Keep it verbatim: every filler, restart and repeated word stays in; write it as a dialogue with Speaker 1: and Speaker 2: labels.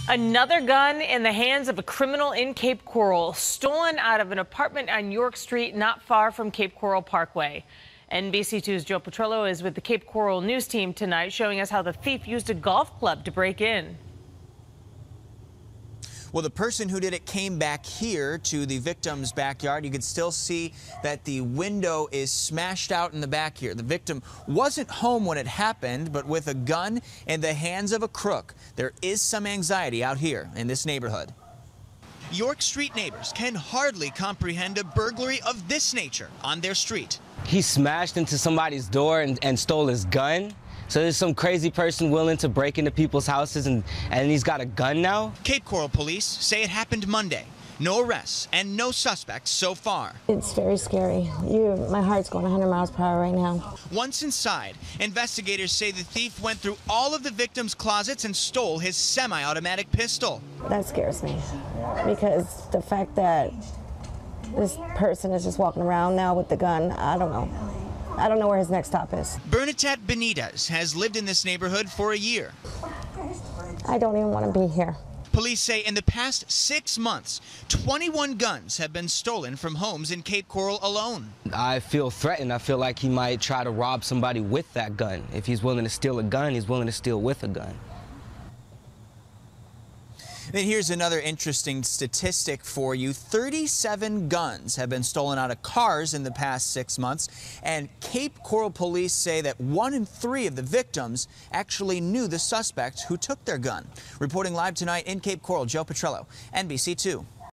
Speaker 1: Another gun in the hands of a criminal in Cape Coral, stolen out of an apartment on York Street not far from Cape Coral Parkway. N B C two's Joe Petrollo is with the Cape Coral news team tonight, showing us how the thief used a golf club to break in.
Speaker 2: Well, the person who did it came back here to the victim's backyard. You can still see that the window is smashed out in the back here. The victim wasn't home when it happened, but with a gun in the hands of a crook, there is some anxiety out here in this neighborhood. York Street neighbors can hardly comprehend a burglary of this nature on their street.
Speaker 3: He smashed into somebody's door and, and stole his gun. So there's some crazy person willing to break into people's houses, and, and he's got a gun now?
Speaker 2: Cape Coral police say it happened Monday. No arrests and no suspects so far.
Speaker 4: It's very scary. You, my heart's going one hundred miles per hour right now.
Speaker 2: Once inside, investigators say the thief went through all of the victim's closets and stole his semi-automatic pistol.
Speaker 4: That scares me, because the fact that this person is just walking around now with the gun, I don't know. I don't know where his next stop is.
Speaker 2: Bernadette Benitez has lived in this neighborhood for a year.
Speaker 4: I don't even want to be here.
Speaker 2: Police say in the past six months, twenty-one guns have been stolen from homes in Cape Coral alone.
Speaker 3: I feel threatened. I feel like he might try to rob somebody with that gun. If he's willing to steal a gun, he's willing to steal with a gun.
Speaker 2: Then here's another interesting statistic for you. thirty-seven guns have been stolen out of cars in the past six months, and Cape Coral police say that one in three of the victims actually knew the suspect who took their gun. Reporting live tonight in Cape Coral, Joe Petrollo, N B C two.